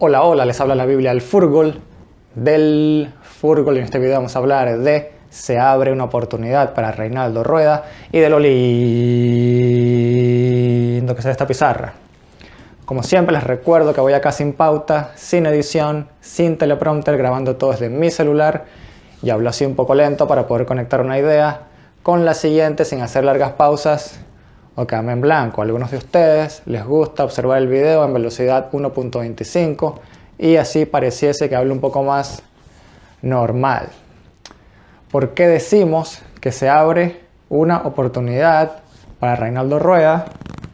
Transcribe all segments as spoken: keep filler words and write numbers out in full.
Hola, hola, les habla la Biblia del fútbol, del fútbol, y en este video vamos a hablar de se abre una oportunidad para Reinaldo Rueda y de lo lindo que se ve esta pizarra. Como siempre les recuerdo que voy acá sin pauta, sin edición, sin teleprompter, grabando todo desde mi celular y hablo así un poco lento para poder conectar una idea con la siguiente sin hacer largas pausas o quedarme en blanco. A algunos de ustedes les gusta observar el video en velocidad uno punto veinticinco y así pareciese que hablo un poco más normal. ¿Por qué decimos que se abre una oportunidad para Reinaldo Rueda?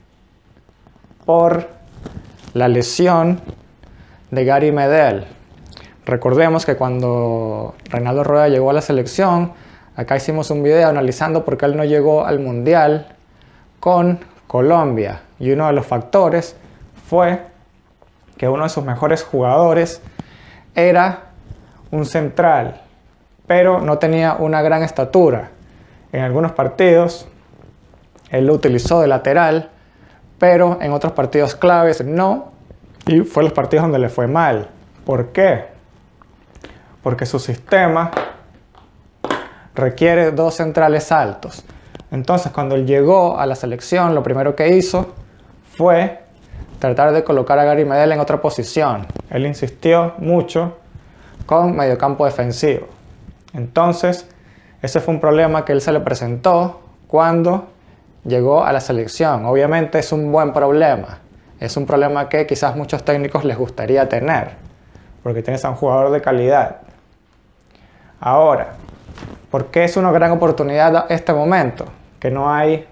Por la lesión de Gary Medel. Recordemos que cuando Reinaldo Rueda llegó a la selección, acá hicimos un video analizando por qué él no llegó al Mundial con Colombia, y uno de los factores fue que uno de sus mejores jugadores era un central, pero no tenía una gran estatura. En algunos partidos él lo utilizó de lateral, pero en otros partidos claves no, y fue los partidos donde le fue mal. ¿Por qué? Porque su sistema requiere dos centrales altos. Entonces, cuando él llegó a la selección, lo primero que hizo fue tratar de colocar a Gary Medel en otra posición. Él insistió mucho con mediocampo defensivo. Entonces, ese fue un problema que él se le presentó cuando llegó a la selección. Obviamente es un buen problema. Es un problema que quizás muchos técnicos les gustaría tener, porque tienes a un jugador de calidad. Ahora, ¿por qué es una gran oportunidad este momento? Que no hay,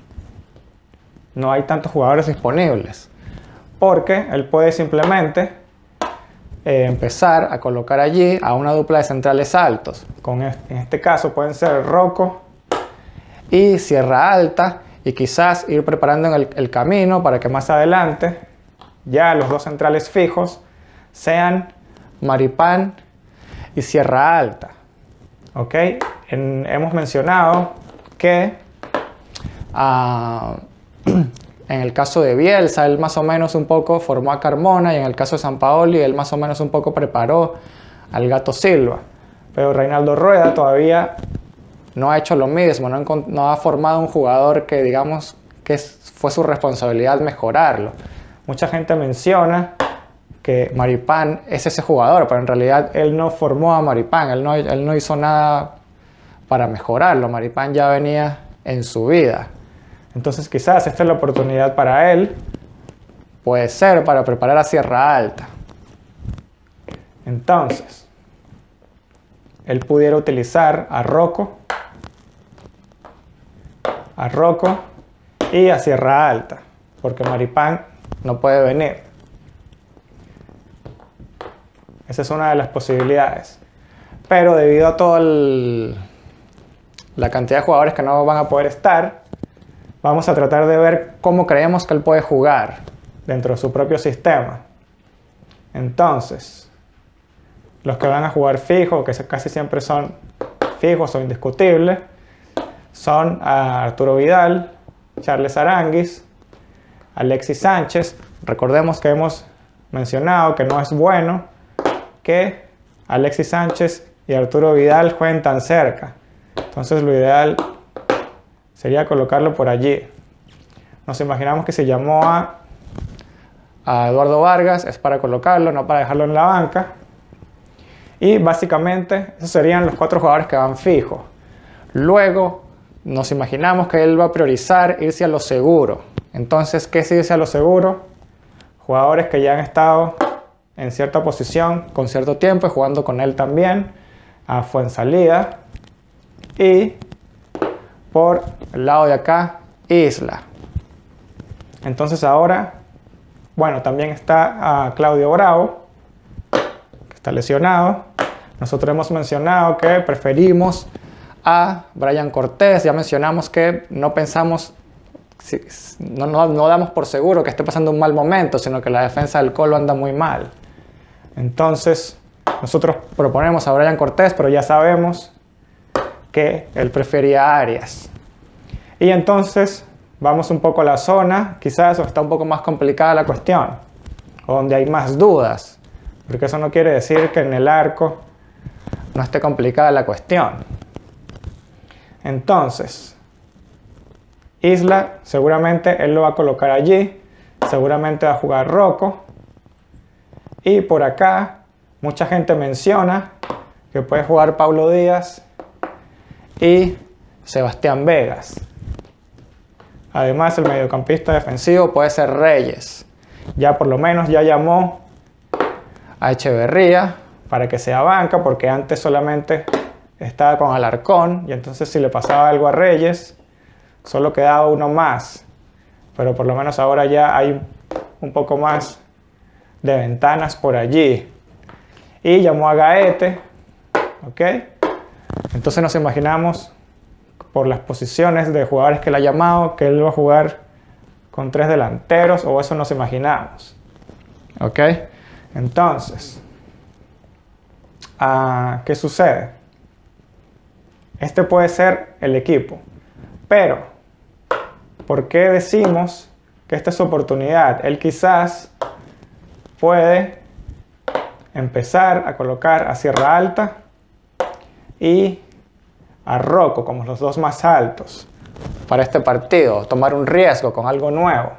no hay tantos jugadores disponibles. Porque él puede simplemente eh, empezar a colocar allí a una dupla de centrales altos. Con este, en este caso pueden ser Rocco y Sierra Alta. Y quizás ir preparando en el, el camino para que más adelante ya los dos centrales fijos sean Maripán y Sierra Alta. ¿Ok? En, hemos mencionado que uh, en el caso de Bielsa, él más o menos un poco formó a Carmona, y en el caso de Sampaoli, él más o menos un poco preparó al Gato Silva. Pero Reinaldo Rueda todavía no ha hecho lo mismo, no, no ha formado un jugador que digamos que es, fue su responsabilidad mejorarlo. Mucha gente menciona que Maripán es ese jugador, pero en realidad él no formó a Maripán, él no, él no hizo nada para mejorarlo. Maripán ya venía en su vida. Entonces quizás esta es la oportunidad para él, puede ser para preparar a Sierra Alta. Entonces, él pudiera utilizar a Rocco, a Rocco y a Sierra Alta, porque Maripán no puede venir. Esa es una de las posibilidades. Pero debido a toda la cantidad de jugadores que no van a poder estar, vamos a tratar de ver cómo creemos que él puede jugar dentro de su propio sistema. Entonces, los que van a jugar fijo, que casi siempre son fijos o indiscutibles, son a Arturo Vidal, Charles Aranguis, Alexis Sánchez. Recordemos que hemos mencionado que no es bueno que Alexis Sánchez y Arturo Vidal jueguen tan cerca. Entonces lo ideal sería colocarlo por allí. Nos imaginamos que si llamó a, a Eduardo Vargas es para colocarlo, no para dejarlo en la banca. Y básicamente esos serían los cuatro jugadores que van fijos. Luego nos imaginamos que él va a priorizar irse a lo seguro. Entonces, ¿qué es irse a lo seguro? Jugadores que ya han estado en cierta posición con cierto tiempo y jugando con él también, a Fuenzalida, y por el lado de acá, Isla. Entonces ahora, bueno, también está a Claudio Bravo, que está lesionado. Nosotros hemos mencionado que preferimos a Brian Cortés. Ya mencionamos que no pensamos, no, no, no damos por seguro que esté pasando un mal momento, sino que la defensa del Colo anda muy mal. Entonces nosotros proponemos a Brian Cortés, pero ya sabemos que él prefería a Arias. Y entonces vamos un poco a la zona, quizás está un poco más complicada la cuestión, o donde hay más dudas. porque eso no quiere decir que en el arco no esté complicada la cuestión. Entonces, Isla, seguramente él lo va a colocar allí, seguramente va a jugar Rocco. Y por acá, mucha gente menciona que puede jugar Pablo Díaz y Sebastián Vegas. Además, el mediocampista defensivo puede ser Reyes. Ya por lo menos ya llamó a Echeverría para que sea banca, porque antes solamente estaba con Alarcón, y entonces si le pasaba algo a Reyes, solo quedaba uno más. Pero por lo menos ahora ya hay un poco más de ventanas por allí. Y llamó a Gaete, ¿ok? Entonces nos imaginamos, por las posiciones de jugadores que le ha llamado, que él va a jugar con tres delanteros, o eso nos imaginamos. ¿Ok? Entonces, ¿ah, qué sucede? Este puede ser el equipo. Pero, ¿por qué decimos que esta es su oportunidad? Él quizás puede empezar a colocar a Sierra Alta y a Rocco como los dos más altos para este partido, tomar un riesgo con algo nuevo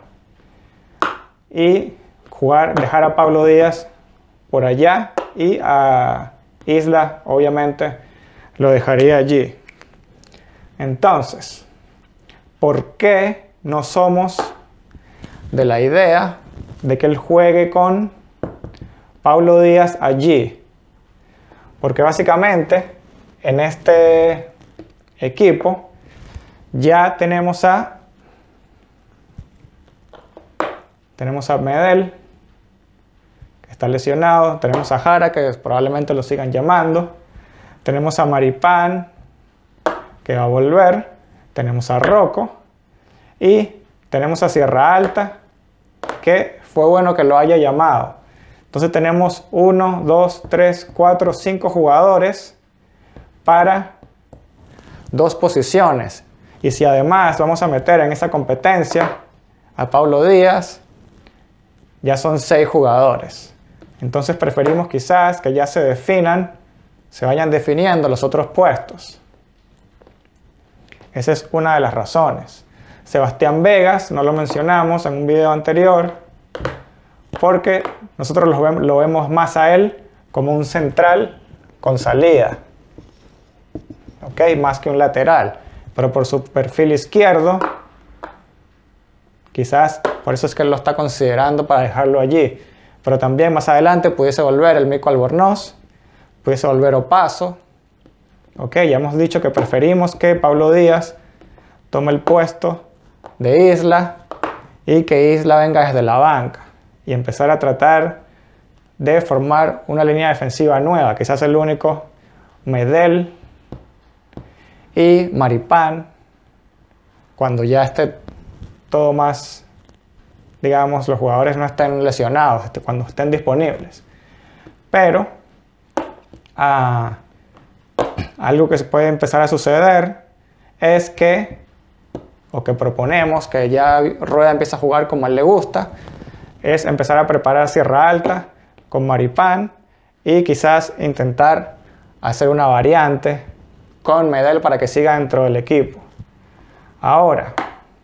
y jugar, dejar a Pablo Díaz por allá, y a Isla obviamente lo dejaría allí. Entonces, ¿por qué no somos de la idea de que él juegue con Pablo Díaz allí? Porque básicamente en este equipo ya tenemos a tenemos a Medel, que está lesionado, tenemos a Jara, que probablemente lo sigan llamando, tenemos a Maripán, que va a volver, tenemos a Rocco y tenemos a Sierra Alta, que fue bueno que lo haya llamado. Entonces tenemos uno, dos, tres, cuatro, cinco jugadores para dos posiciones. Y si además vamos a meter en esa competencia a Pablo Díaz, ya son seis jugadores. Entonces preferimos quizás que ya se definan, se vayan definiendo los otros puestos. Esa es una de las razones. Sebastián Vegas, no lo mencionamos en un video anterior, porque nosotros lo vemos, lo vemos más a él como un central con salida, ¿ok? Más que un lateral. Pero por su perfil izquierdo, quizás por eso es que él lo está considerando para dejarlo allí. Pero también más adelante pudiese volver el Mico Albornoz, pudiese volver Opaso. ¿Ok? Ya hemos dicho que preferimos que Pablo Díaz tome el puesto de Isla y que Isla venga desde la banca y empezar a tratar de formar una línea defensiva nueva. Quizás el único Medel y Maripán, cuando ya esté todo más, digamos, los jugadores no estén lesionados, cuando estén disponibles. Pero ah, algo que puede empezar a suceder es que, o que proponemos, que ya Rueda empieza a jugar como a él le gusta, es empezar a preparar Sierra Alta con Maripán y quizás intentar hacer una variante con Medel para que siga dentro del equipo. Ahora,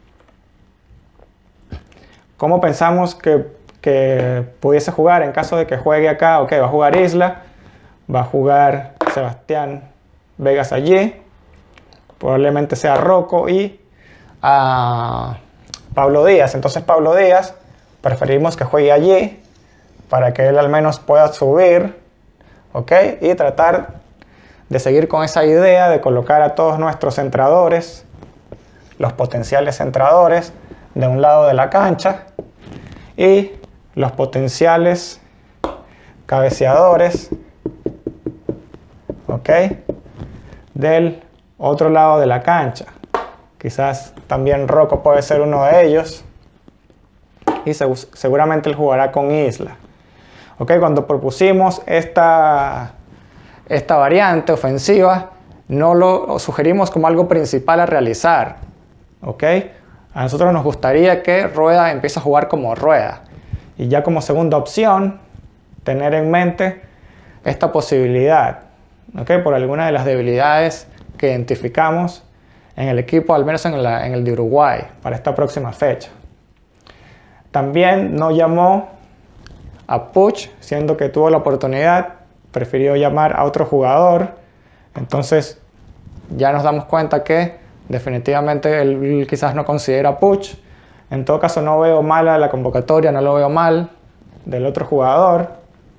¿cómo pensamos que, que pudiese jugar en caso de que juegue acá? Ok, va a jugar Isla, va a jugar Sebastián Vegas allí, probablemente sea Rocco y a Pablo Díaz. Entonces Pablo Díaz preferimos que juegue allí para que él al menos pueda subir, ok, y tratar de seguir con esa idea de colocar a todos nuestros centradores, los potenciales centradores, de un lado de la cancha y los potenciales cabeceadores, ¿ok?, del otro lado de la cancha. Quizás también Rocco puede ser uno de ellos y seguramente él jugará con Isla. ¿Ok? Cuando propusimos esta... esta variante ofensiva, no lo sugerimos como algo principal a realizar, ¿ok? A nosotros nos gustaría que Rueda empiece a jugar como Rueda. Y ya como segunda opción, tener en mente esta posibilidad, ¿okay? Por alguna de las debilidades que identificamos en el equipo, al menos en, la, en el de Uruguay, para esta próxima fecha. También no llamó a Puig, siendo que tuvo la oportunidad, prefirió llamar a otro jugador. Entonces ya nos damos cuenta que definitivamente él quizás no considera a Puig. En todo caso no veo mala la convocatoria, no lo veo mal del otro jugador.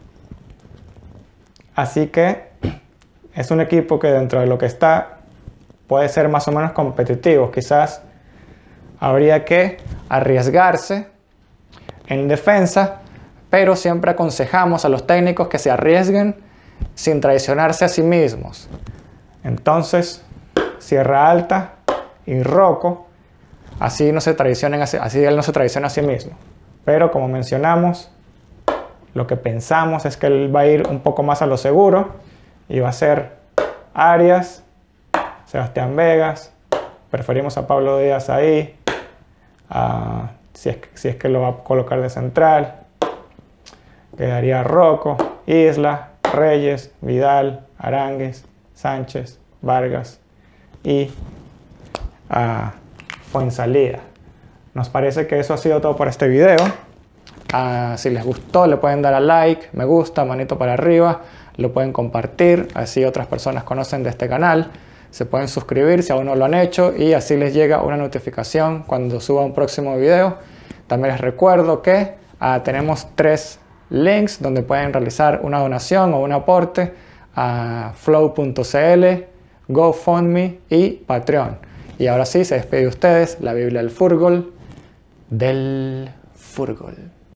Así que es un equipo que dentro de lo que está puede ser más o menos competitivo. Quizás habría que arriesgarse en defensa, pero siempre aconsejamos a los técnicos que se arriesguen sin traicionarse a sí mismos. Entonces, Sierra Alta y Rocco, así, no se traicionen, así él no se traiciona a sí mismo. Pero como mencionamos, lo que pensamos es que él va a ir un poco más a lo seguro y va a ser Arias, Sebastián Vegas, preferimos a Pablo Díaz ahí, a, si, es, si es que lo va a colocar de central, quedaría Rocco, Isla, Reyes, Vidal, Aránguiz, Sánchez, Vargas y a Fuenzalida. Nos parece que eso ha sido todo por este video. Uh, si les gustó, le pueden dar a like, me gusta, manito para arriba, lo pueden compartir, así otras personas conocen de este canal. Se pueden suscribir si aún no lo han hecho y así les llega una notificación cuando suba un próximo video. También les recuerdo que uh, tenemos tres links donde pueden realizar una donación o un aporte a flow punto c l, GoFundMe y Patreon. Y ahora sí, se despide de ustedes la Biblia del Fútbol, del Fútbol.